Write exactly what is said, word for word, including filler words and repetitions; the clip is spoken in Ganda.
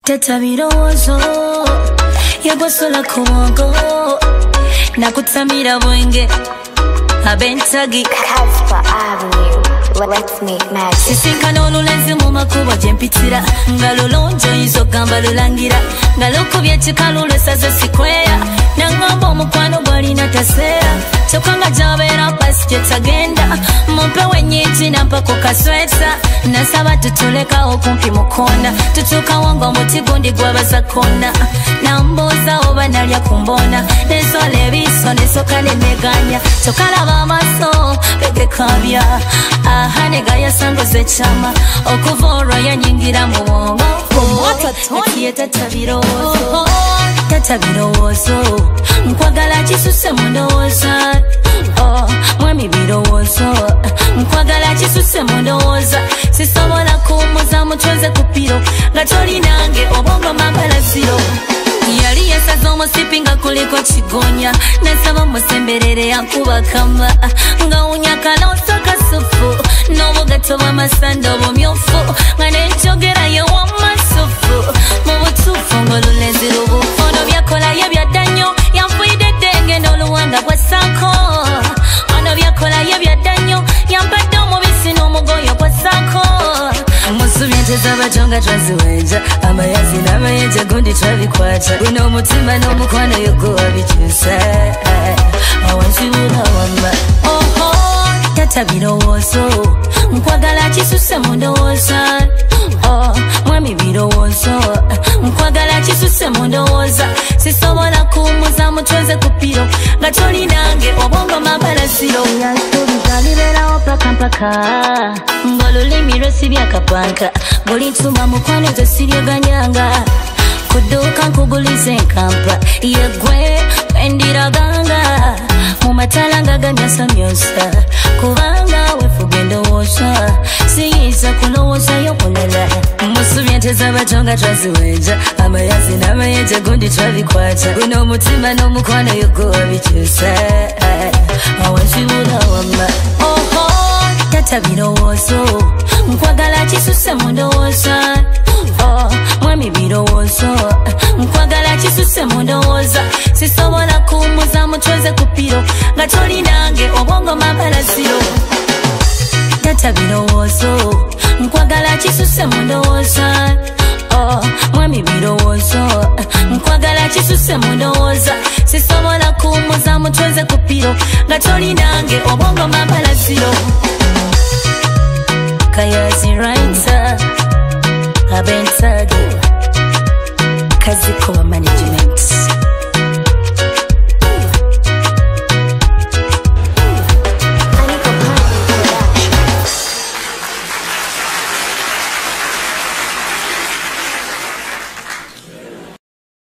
Teta birowoozo yagwasola ku bwongo nakutamira bwenge abentagi Casper Avenue. Let's make magic. Sisinkana olulenzi mu makubo gye mpitira nga lulungi oyinza okugamba lulangira nga lukubye ekikalu lwesaze sikweya nangamba omukwano gwalina taseera kyokka nga gyabeera pasi gye tagenda mumpe wennyingi nampa ku kasweta nasaba tutulekawo kumpi mu koona tutuukawo ng'omuti gundi gwabaza koona nambuuza oba nalya ku mboona nensola ebiso nesooka nemeganya kyokka laba amaaso begekabya aha negayasangoze ekyama okuva olwo yanyingira mu bwongo ekiye tata birowoozo tata birowoozo nkwagala kisuse mu ndowooza mwami birowoozo nkwagala kisuse mu ndowooza sisobola kuwummuza mutweze ku piro nga tolinange obwongo mambala ziro yali yasaza omusipi nga kuliko kigonya nasaba musemberere yankuba kama nga unyakalosa kasufu n'obugato bw'amasanda obumyufu nga nenjogera yewamasufu mu butuufu ng'olulenzi lubufu ono byakolayo byadda nnyo yanfuyidde eddenge n'oluwanga bwa sanko ono byakolayo byadda nnyo yampadde omubisi n'omugoyo gwa sanko musubi ente z'abajonga twaziwenja amayazi n'amayenje gundi twabikwata guno omutima n'omukwano yogo wabikyusa awansibula wamba oho tata birowoozo nkwagala kisuse mu ndowooza mwami birowoozo nkwagala kisuse mu ndowooza sisobola kuwummuza mutweze ku piro nga tolinange obwongo mambala ziro yasuubiza liberawo pakampaka ng'olulimi lwesibya kapanka buli nsumba mukwano gye siryeganyanga kuduuka nkuguliza enkampa yegwe wendiraganga mu matala nga gamyasamyosa kubanga wefuga endowooza siyinza kulowoozayo kulala musubi ente z'abajonga twaziwenja amayazi n'amayenje gundi twabikwata guno omutima n'omukwano yogo wabikyusa awansibula wamba oho tata birowoozo nkwagala kisuse mu ndowooza mwami birowoozo nkwagala kisuse mu ndowooza sisobola kuwummuza mutweze ku piro nga tolinange obwongo mambala ziro tata birowoozo nkwagala kisuse mu ndowooza mwami birowoozo nkwagala kisuse mu ndowooza sisobola kuwummuza mutweze ku piro nga tolinange obwongo mambala ziro